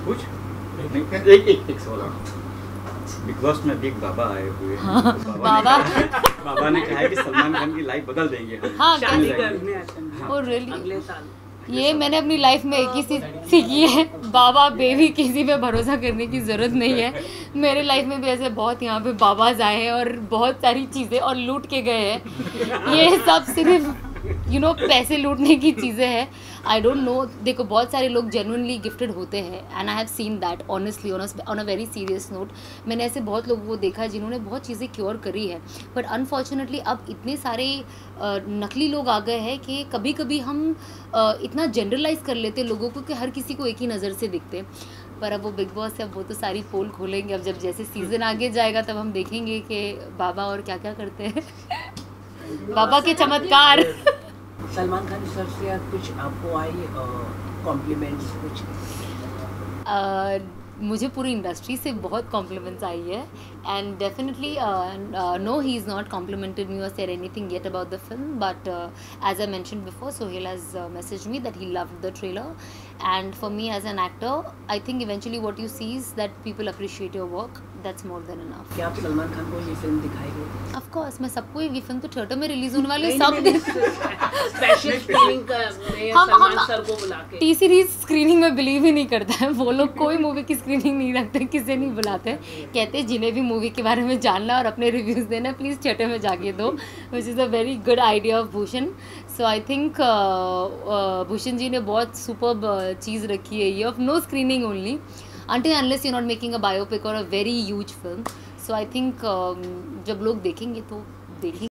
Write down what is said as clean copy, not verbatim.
कुछ नहीं, एक सवाल। बिग बॉस में अभी एक बाबा आए हुए हैं। हाँ, तो बाबा ने कहा है कि सलमान खान की लाइफ बदल देंगे हम। हाँ, शादी कैसे? करने आते ओ रियली? अगले साल। ये मैंने अपनी लाइफ में एक ही चीज़ सीखी है, बाबा बेबी किसी पे भरोसा करने की ज़रूरत नहीं है। मेरे लाइफ में भी ऐसे बहुत यहाँ पे बाबाज आए हैं और बहुत सारी चीज़ें और लूट के गए हैं। ये सब सिर्फ पैसे लूटने की चीज़ें हैं। आई डोंट नो, देखो बहुत सारे लोग जेन्युइनली गिफ्टेड होते हैं and I have seen that honestly on a very serious note. मैंने ऐसे बहुत लोगों को देखा है जिन्होंने बहुत चीज़ें क्योर करी है, बट अनफॉर्चुनेटली अब इतने सारे नकली लोग आ गए हैं कि कभी कभी हम इतना जनरलाइज कर लेते हैं लोगों को कि हर किसी को एक ही नज़र से दिखते हैं। पर अब वो बिग बॉस है, अब वो तो सारी पोल खोलेंगे। अब जब जैसे सीज़न आगे जाएगा तब हम देखेंगे कि बाबा और क्या क्या करते हैं। बाबा के चमत्कार। सलमान खान सर से कुछ आपको आई कॉम्प्लीमेंट्स कुछ? मुझे पूरी इंडस्ट्री से बहुत कॉम्प्लीमेंट्स आई है and definitely no he is not complimented me और said anything yet about the film, but as I mentioned before, Sohail has messaged me that he loved the trailer and for me as an actor I think eventually what you see is that people appreciate your work, that's more than enough. क्या आप सलमान खान को ये film दिखाएंगे? Of course, मैं सबको ये film तो theatre में रिलीज होने वाली है, सब दिन स्पेशल स्क्रीनिंग में सलमान सर को बुला के। टी सीरीज स्क्रीनिंग में बिलीव ही नहीं करता है वो लोग, कोई मूवी की स्क्रीनिंग नहीं रखते, किसे नहीं बुलाते। कहते हैं जिन्हें भी मूवी के बारे में जानना और अपने रिव्यूज़ देना प्लीज़ थिएटर में जाके दो, which is a very good idea of Bhushan. So I think Bhushan ji ने बहुत सुपर्ब चीज़ रखी है ये, of no screening only until unless you're not making a biopic or a very huge film. So I think जब लोग देखेंगे तो देखेंगे।